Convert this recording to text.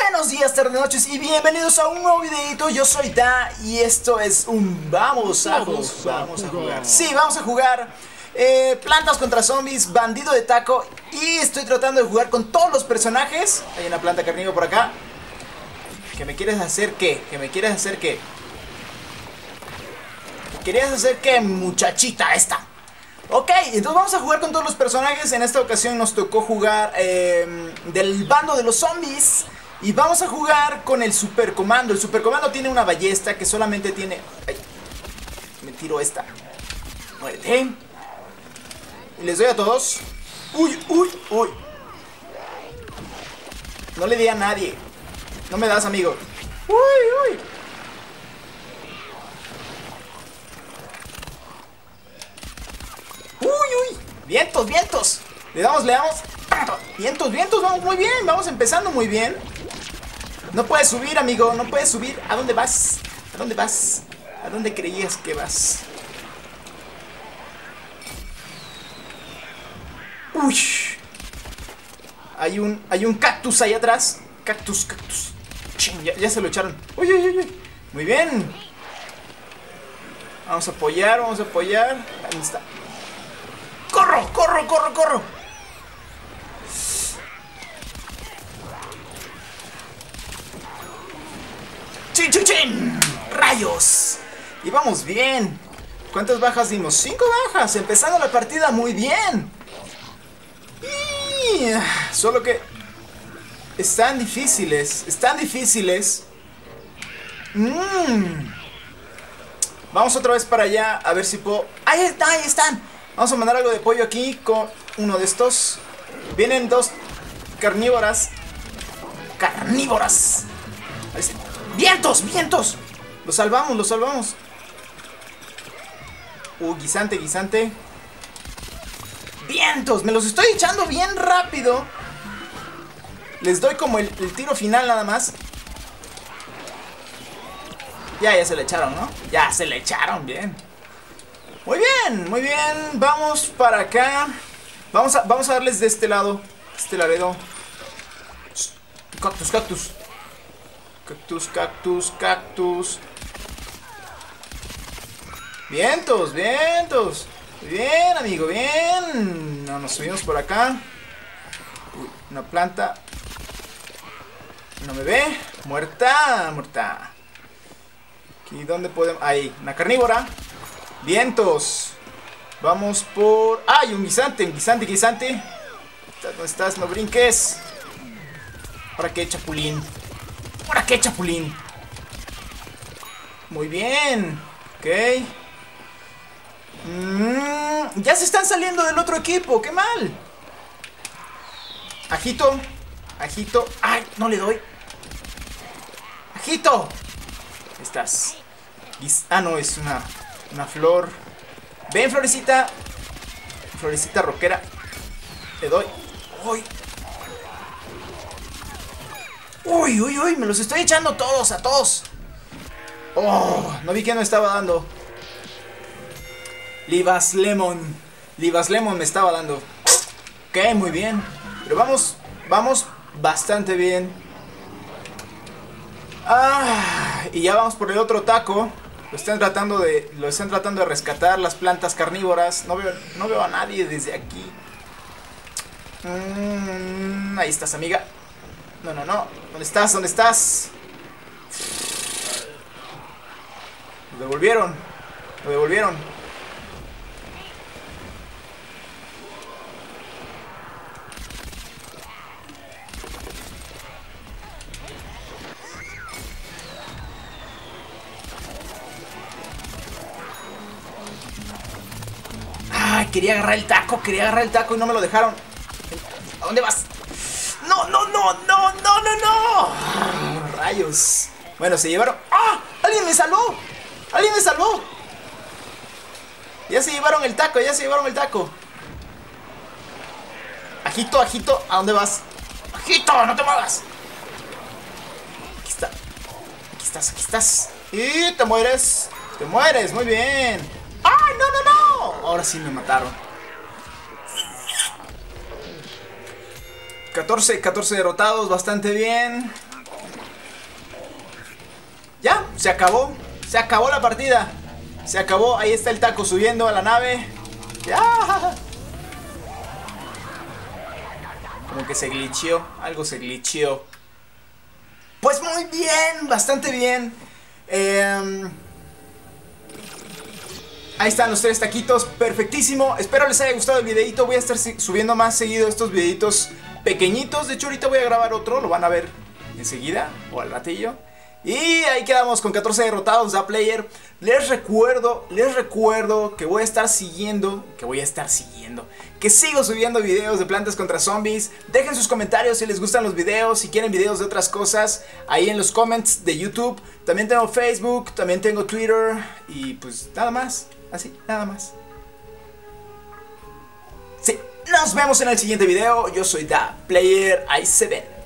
Buenos días, tardes, noches y bienvenidos a un nuevo videito. Yo soy Da y esto es un vamos a jugar. Sí, vamos a jugar Plantas contra Zombies, Bandido de Taco. Y estoy tratando de jugar con todos los personajes. Hay una planta carnívora por acá. ¿Que me quieres hacer qué? ¿Que me quieres hacer qué? ¿Querías hacer qué, muchachita esta? Ok, entonces vamos a jugar con todos los personajes. En esta ocasión nos tocó jugar del bando de los zombies. Y vamos a jugar con el supercomando. El supercomando tiene una ballesta que solamente tiene... Ay, me tiro esta. Muérete. Y les doy a todos. Uy, uy, uy. No le di a nadie. No me das, amigo. Uy, uy. Uy, uy. Vientos, vientos. Le damos. Vientos, vientos. Vamos muy bien. Vamos empezando muy bien. No puedes subir, amigo. No puedes subir. ¿A dónde vas? ¿A dónde vas? ¿A dónde creías que vas? Uy. Hay un cactus ahí atrás. Cactus. Ching, ya se lo echaron. Uy, uy, uy, uy. Muy bien. Vamos a apoyar. Ahí está. ¡Corro! ¡Chin! ¡Rayos! Y vamos bien. ¿Cuántas bajas dimos? 5 bajas. Empezando la partida muy bien. Y... solo que... Están difíciles. Vamos otra vez para allá. A ver si puedo... ¡Ahí están! Vamos a mandar algo de pollo aquí con uno de estos. Vienen dos carnívoras. ¡Vientos! Lo salvamos. Guisante. ¡Vientos! Me los estoy echando bien rápido. Les doy como el tiro final nada más. Ya se le echaron, ¿no? Ya se le echaron, bien. Muy bien. Vamos para acá. Vamos a darles de este lado. Este laredo. Cactus. Vientos. Bien, amigo, bien. No, nos subimos por acá. Uy, una planta. No me ve. Muerta. Aquí, ¿dónde podemos? Ahí, una carnívora. Vientos. Vamos por... ¡Ay, un guisante! ¿Dónde estás? No brinques. ¿Para qué, chapulín? Muy bien. Ok. Ya se están saliendo del otro equipo. ¡Qué mal! Ajito. ¡Ay, no le doy! ¡Ajito! Estás. No, es una flor. Ven, florecita. Florecita roquera. Le doy. Uy, me los estoy echando todos, a todos. Oh, no vi que me estaba dando. Livas Lemon me estaba dando. Ok, muy bien. Pero vamos bastante bien. Y ya vamos por el otro taco. Lo están tratando de rescatar las plantas carnívoras. No veo a nadie desde aquí. Ahí estás, amiga. No. ¿Dónde estás? Lo devolvieron. Quería agarrar el taco y no me lo dejaron. ¿A dónde vas? No. Rayos. Bueno, se llevaron. ¡Ah! ¡Alguien me salvó! Ya se llevaron el taco. Ajito, ¿a dónde vas? Ajito, no te muevas. Aquí estás. Y te mueres, muy bien. ¡Ay, no! Ahora sí me mataron. 14 derrotados, bastante bien. Se acabó la partida. Se acabó, ahí está el taco subiendo a la nave. ¡Ah! Como que se glitcheó, algo se glitcheó. Pues muy bien, bastante bien. Ahí están los 3 taquitos, perfectísimo. Espero les haya gustado el videito. Voy a estar subiendo más seguido estos videitos pequeñios. De hecho ahorita voy a grabar otro, lo van a ver enseguida o al ratillo. Y ahí quedamos con 14 derrotados da player. Les recuerdo que voy a estar siguiendo, que sigo subiendo videos de Plantas contra Zombies. Dejen sus comentarios si les gustan los videos, si quieren videos de otras cosas, ahí en los comments de YouTube. También tengo Facebook, también tengo Twitter. Y pues nada más, así, nada más. Sí, nos vemos en el siguiente video. Yo soy da player, ahí se ven.